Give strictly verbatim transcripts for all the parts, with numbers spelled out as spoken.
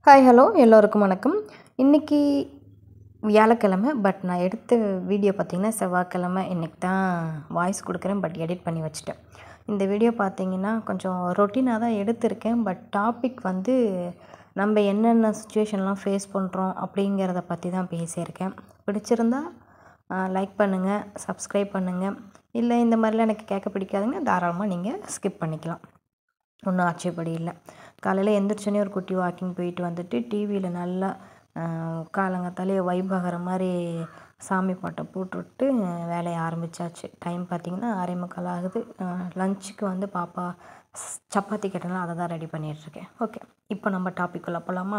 Hi hello எல்லோருக்கும் வணக்கம். இன்றைக்கி வியாழக்கிழமை, பட் நான் எடுத்த வீடியோ பார்த்திங்கன்னா செவ்வாய்க்கிழமை. இன்றைக்கி தான் வாய்ஸ் கொடுக்குறேன், பட் எடிட் பண்ணி வச்சுட்டேன். இந்த வீடியோ பார்த்திங்கன்னா கொஞ்சம் ரொட்டீனாக தான் எடுத்திருக்கேன். பட் டாபிக் வந்து நம்ம என்னென்ன சுச்சுவேஷன்லாம் ஃபேஸ் பண்ணுறோம் அப்படிங்கிறத பற்றி தான் பேசியிருக்கேன். பிடிச்சிருந்தா லைக் பண்ணுங்கள், சப்ஸ்கிரைப் பண்ணுங்கள். இல்லை இந்த மாதிரிலாம் எனக்கு கேட்க பிடிக்காதுங்க, தாராளமாக நீங்கள் ஸ்கிப் பண்ணிக்கலாம், ஒன்றும் ஆட்சேபடி இல்லை. காலையில் எந்திரிச்சோன்னே ஒரு குட்டி வாக்கிங் போயிட்டு வந்துட்டு டிவியில் நல்லா காலங்கத்தாலே வைப் ஆகிற மாதிரி சாமி பாட்டை போட்டுவிட்டு வேலையை ஆரம்பித்தாச்சு. டைம் பார்த்திங்கன்னா ஆறே முக்கால் ஆகுது. லஞ்சுக்கு வந்து பாப்பா சப்பாத்தி கேட்டனால அதை தான் ரெடி பண்ணிகிட்ருக்கேன். ஓகே, இப்போ நம்ம டாபிக்குள்ளே போகலாமா?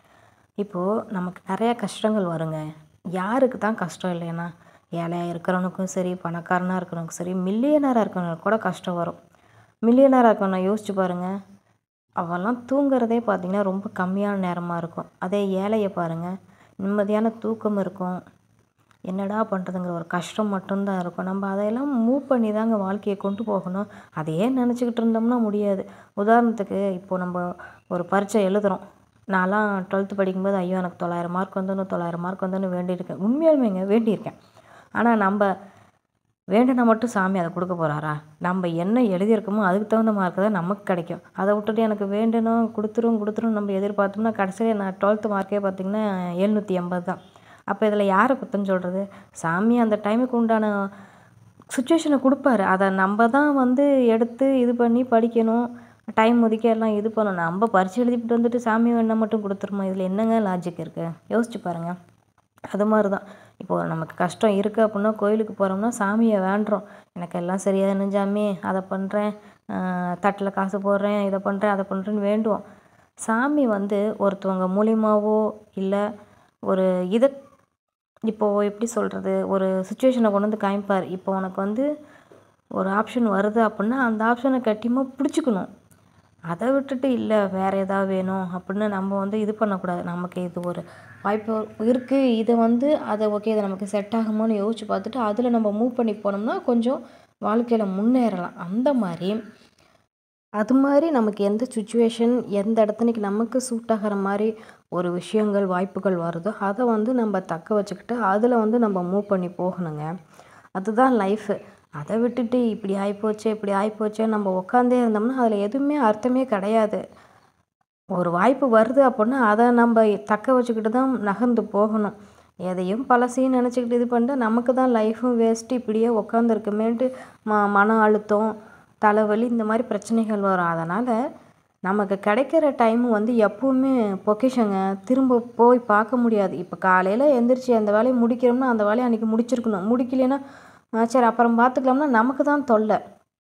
இப்போது நமக்கு நிறையா கஷ்டங்கள் வருங்க. யாருக்கு தான் கஷ்டம் இல்லைன்னா? ஏழையாக இருக்கிறவனுக்கும் சரி, பணக்காரனாக இருக்கிறவனுக்கும் சரி, மில்லியனராக இருக்கிறவனுக்கு கூட கஷ்டம் வரும். மில்லியனராக இருக்கவனை யோசிச்சு பாருங்கள், அவெல்லாம் தூங்குறதே பார்த்திங்கன்னா ரொம்ப கம்மியான நேரமாக இருக்கும். அதே ஏழையை பாருங்கள், நிம்மதியான தூக்கம் இருக்கும். என்னடா பண்ணுறதுங்கிற ஒரு கஷ்டம் மட்டும்தான் இருக்கும். நம்ம அதையெல்லாம் மூவ் பண்ணி தாங்க வாழ்க்கையை கொண்டு போகணும். அதையே நினச்சிக்கிட்டு இருந்தோம்னா முடியாது. உதாரணத்துக்கு இப்போது நம்ம ஒரு பரீட்சை எழுதுகிறோம். நான்லாம் டுவெல்த்து படிக்கும்போது ஐயோ எனக்கு தொள்ளாயிரம் மார்க் வந்துன்னு தொள்ளாயிரம் மார்க் வந்துன்னு வேண்டியிருக்கேன். உண்மையாலுமேங்க வேண்டியிருக்கேன். ஆனால் நம்ம வேண்டுனா மட்டும் சாமி அதை கொடுக்க போகிறாரா? நம்ம என்ன எழுதியிருக்கோமோ அதுக்கு தகுந்த மார்க்கு தான் நமக்கு கிடைக்கும். அதை விட்டுட்டு எனக்கு வேண்டணும் கொடுத்துரும் கொடுத்துரும் நம்ம எதிர்பார்த்தோம்னா கடைசியில் நான் டுவெல்த்து மார்க்கே பார்த்திங்கன்னா எழுநூற்றி எண்பது தான். அப்போ இதில் யாரை குத்தம்னு சொல்கிறது? சாமி அந்த டைமுக்கு உண்டான சுச்சுவேஷனை கொடுப்பாரு. அதை நம்ம தான் வந்து எடுத்து இது பண்ணி படிக்கணும், டைம் ஒதுக்கி எல்லாம் இது பண்ணணும். நம்ம பரிட்சை எழுதிட்டு வந்துட்டு சாமி வேணா மட்டும் கொடுத்துருமா? இதில் என்னங்க லாஜிக் இருக்குது? யோசிச்சு பாருங்கள். அது மாதிரி தான் இப்போது நமக்கு கஷ்டம் இருக்குது அப்படின்னா கோயிலுக்கு போகிறோம்னா சாமியை வேண்டுறோம். எனக்கு எல்லாம் சரியாகணும் சாமி, அதை பண்ணுறேன், தட்டில் காசு போடுறேன், இதை பண்ணுறேன், அதை பண்ணுறேன்னு வேண்டுவோம். சாமி வந்து ஒருத்தவங்க மூலியமாகவோ இல்லை ஒரு இதை இப்போது எப்படி சொல்கிறது, ஒரு சுச்சுவேஷனை கொண்டு வந்து காமிப்பார். இப்போ உனக்கு வந்து ஒரு ஆப்ஷன் வருது அப்படின்னா அந்த ஆப்ஷனை கட்டியமாக பிடிச்சிக்கணும். அதை விட்டுட்டு இல்லை வேறு ஏதாவது வேணும் அப்படின்னு நம்ம வந்து இது பண்ணக்கூடாது. நமக்கு இது ஒரு வாய்ப்பு இருக்குது, இதை வந்து அதை ஓகே இதை நமக்கு செட் ஆகுமோன்னு யோசிச்சு பார்த்துட்டு அதில் நம்ம மூவ் பண்ணி போனோம்னா கொஞ்சம் வாழ்க்கையில் முன்னேறலாம். அந்த மாதிரி அது மாதிரி நமக்கு எந்த சுச்சுவேஷன் எந்த இடத்துனைக்கு நமக்கு சூட் ஆகிற மாதிரி ஒரு விஷயங்கள் வாய்ப்புகள் வருதோ அதை வந்து நம்ம தக்க வச்சுக்கிட்டு அதில் வந்து நம்ம மூவ் பண்ணி போகணுங்க. அதுதான் லைஃபு. அதை விட்டுட்டு இப்படி ஆகிப்போச்சே இப்படி ஆகிப்போச்சே நம்ம உட்காந்தே இருந்தோம்னா அதில் எதுவுமே அர்த்தமே கிடையாது. ஒரு வாய்ப்பு வருது அப்படின்னா அதை நம்ம தக்க வச்சுக்கிட்டு தான் நகர்ந்து போகணும். எதையும் பழசையும் நினச்சிக்கிட்டு இது பண்ணிட்டு நமக்கு தான் லைஃபும் வேஸ்ட்டு. இப்படியே உட்காந்துருக்கமேன்ட்டு ம மன அழுத்தம், தலைவலி இந்த மாதிரி பிரச்சனைகள் வரும். அதனால் நமக்கு கிடைக்கிற டைமு வந்து எப்போவுமே பொக்கிஷங்க, திரும்ப போய் பார்க்க முடியாது. இப்போ காலையில் எந்திரிச்சு அந்த வேலையை முடிக்கிறோம்னா அந்த வேலையை அன்றைக்கி முடிச்சிருக்கணும். முடிக்கலைன்னா சரி அப்புறம் பார்த்துக்கலாம்னா நமக்கு தான் தொல்லை.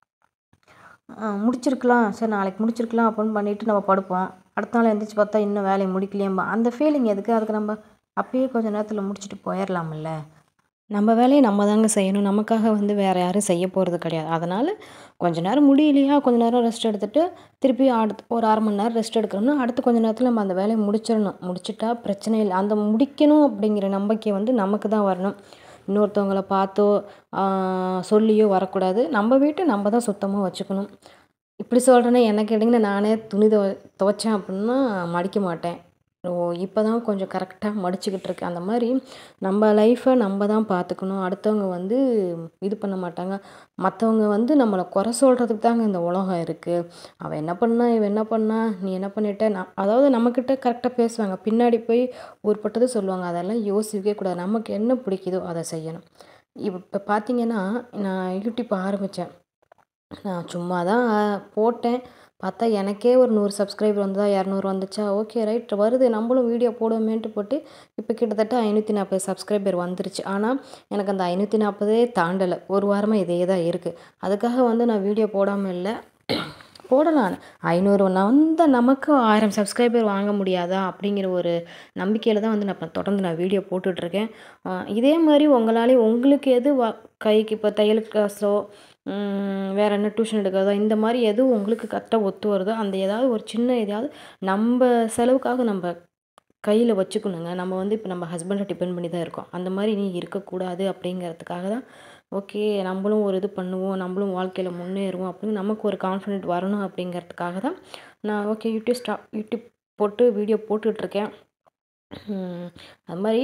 முடிச்சிருக்கலாம், சரி நாளைக்கு முடிச்சிருக்கலாம் அப்படின்னு பண்ணிவிட்டு நம்ம படுப்போம். அடுத்த நாள் எழுந்திரிச்சு பார்த்தா இன்னும் வேலையை முடிக்கலையேம்பா. அந்த ஃபீலிங் எதுக்கு? அதுக்கு நம்ம அப்பயே கொஞ்சம் நேரத்தில் முடிச்சுட்டு போயிடலாமில்ல. நம்ம வேலையை நம்ம தாங்க செய்யணும். நமக்காக வந்து வேறு யாரும் செய்ய போகிறது கிடையாது. அதனால் கொஞ்சம் நேரம் முடியலையா கொஞ்சம் நேரம் ரெஸ்ட் எடுத்துகிட்டு திருப்பி அடுத்து ஒரு அரை மணி நேரம் ரெஸ்ட் எடுக்கணும்னா அடுத்து கொஞ்சம் நேரத்தில் நம்ம அந்த வேலையை முடிச்சிடணும். முடிச்சிட்டா பிரச்சனை இல்லை. அந்த முடிக்கணும் அப்படிங்கிற நம்பிக்கை வந்து நமக்கு தான் வரணும். இன்னொருத்தவங்கள பார்த்தோ சொல்லியோ வரக்கூடாது. நம்ம வீட்டை நம்ம தான் சுத்தமாக வச்சுக்கணும். இப்படி சொல்கிறேன்னா என்ன கேட்டிங்கன்னா, நானே துணி துவ துவைச்சேன் அப்படின்னா மடிக்க மாட்டேன். ஓ இப்போ தான் கொஞ்சம் கரெக்டாக மடிச்சுக்கிட்டு இருக்கேன். அந்த மாதிரி நம்ம லைஃப்பை நம்ம தான் பார்த்துக்கணும். அடுத்தவங்க வந்து இது பண்ண மாட்டாங்க. மற்றவங்க வந்து நம்மளை குறை சொல்கிறதுக்கு தாங்க இந்த உலகம் இருக்குது. அவள் என்ன பண்ணா, இவன் என்ன பண்ணா, நீ என்ன பண்ணிட்ட, நான் அதாவது நம்மக்கிட்ட கரெக்டாக பேசுவாங்க, பின்னாடி போய் ஊர்பட்டது சொல்லுவாங்க. அதெல்லாம் யோசிக்கவே கூடாது. நமக்கு என்ன பிடிக்குதோ அதை செய்யணும். இப்போ பார்த்திங்கன்னா நான் யூடியூப் ஆரம்பித்தேன். நான் சும்மா தான் போட்டேன். பார்த்தா எனக்கே ஒரு நூறு சப்ஸ்கிரைபர் வந்ததா, இரநூறு வந்துச்சா, ஓகே ரைட் வருது நம்மளும் வீடியோ போடுவோமேன்ட்டு போட்டு இப்போ கிட்டத்தட்ட ஐநூற்றி நாற்பது சப்ஸ்கிரைபர் வந்துருச்சு. ஆனால் எனக்கு அந்த ஐநூற்றி நாற்பதே தாண்டலை. ஒரு வாரமாக இதே தான் இருக்குது. அதுக்காக வந்து நான் வீடியோ போடாமல் இல்லை, போடலாம். ஐநூறு வந்த நமக்கு ஆயிரம் சப்ஸ்கிரைபர் வாங்க முடியாதா அப்படிங்கிற ஒரு நம்பிக்கையில் தான் வந்து நான் இப்போ தொடர்ந்து நான் வீடியோ போட்டுட்ருக்கேன். இதே மாதிரி உங்களாலே உங்களுக்கு எது வ கைக்கு இப்போ தையல் காசோ வேறு என்ன டியூஷன் எடுக்கிறதோ இந்த மாதிரி எதுவும் உங்களுக்கு கரெக்டாக ஒத்து வருதோ அந்த ஏதாவது ஒரு சின்ன எதையாவது நம்ம செலவுக்காக நம்ம கையில் வச்சுக்கணுங்க. நம்ம வந்து இப்போ நம்ம ஹஸ்பண்டை டிபெண்ட் பண்ணி தான் இருக்கோம். அந்த மாதிரி நீ இருக்கக்கூடாது அப்படிங்கிறதுக்காக தான் ஓகே நம்மளும் ஒரு இது பண்ணுவோம், நம்மளும் வாழ்க்கையில் முன்னேறுவோம் அப்படின்னு நமக்கு ஒரு கான்ஃபிடென்ட் வரணும் அப்படிங்கிறதுக்காக தான் நான் ஓகே யூடியூப் ஸ்டா யூடியூப் போட்டு வீடியோ போட்டுட்ருக்கேன். அது மாதிரி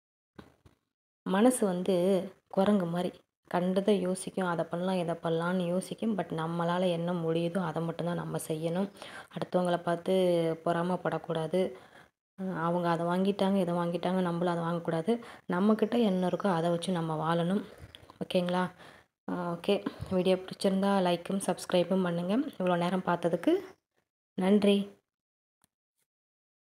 மனசு வந்து குரங்கு மாதிரி கண்டதை யோசிக்கும். அதை பண்ணலாம் இதை பண்ணலான்னு யோசிக்கும். பட் நம்மளால் என்ன முடியுதோ அதை மட்டும்தான் நம்ம செய்யணும். அடுத்தவங்கள பார்த்து பொறாமப்படக்கூடாது. அவங்க அதை வாங்கிட்டாங்க இதை வாங்கிட்டாங்க நம்மளும் அதை வாங்கக்கூடாது. நம்மக்கிட்ட என்ன இருக்கோ அதை வச்சு நம்ம வாழணும். ஓகேங்களா? ஓகே, வீடியோ பிடிச்சிருந்தா லைக்கும் சப்ஸ்கிரைபும் பண்ணுங்கள். இவ்வளோ நேரம் பார்த்ததுக்கு நன்றி.